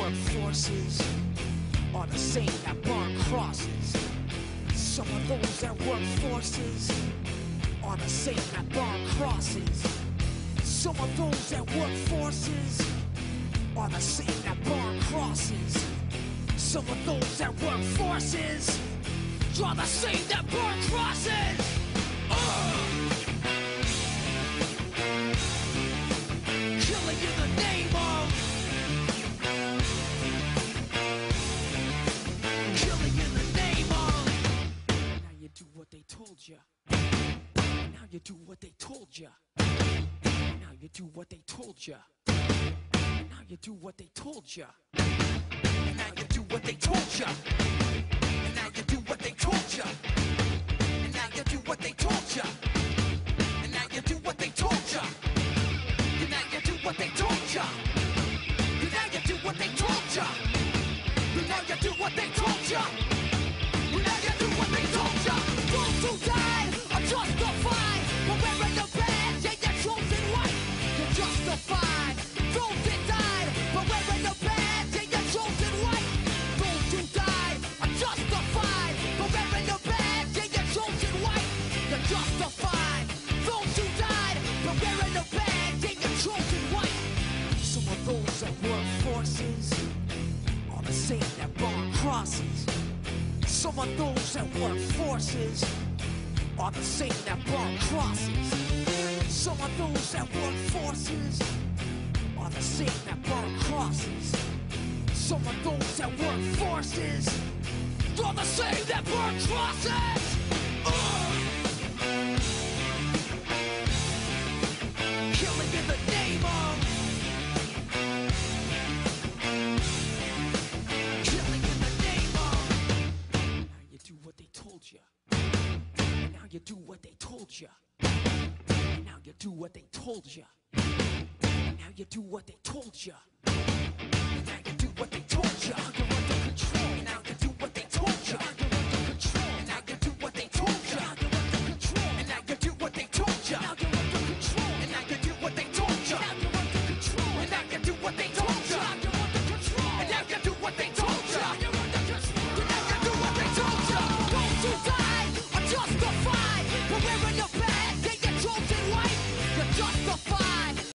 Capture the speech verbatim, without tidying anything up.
work forces are the same that burn crosses. Some of those that work forces are the same that burn crosses. Some of those that work forces are the same that burn crosses. Some of those that work forces are the same that burn crosses. Uh! Killing in the name of, killing in the name of. Now you do what they told you. Now you do what they told you. Now you do what they told you. Now you do what they told you. Now you do what they told you. And now you do what they told you. And now you do what they told you. And now you do what they told you. And now you do what they told you. And now you do what they told you. And now you do what they told you. And now you do what they told you. Those who died are justified for wearing the badge and your chosen white. You're justified. Those that died for wearing the badge and your chosen white. Those who died are justified for wearing the badge and your chosen white. You're justified. Those who died for wearing the badge and your chosen white. Some of those that work forces are the same that burn crosses. Some of those that work forces are the same that burn crosses. Some of those that work forces are the same that burn crosses. Some of those that work forces are the same that burn crosses. Uh! Killing in the name of, killing in the name of. Now you do what they told you. Now you do what they told you. Now you do what they told you. Now you do what they told you. Now you do what they told you.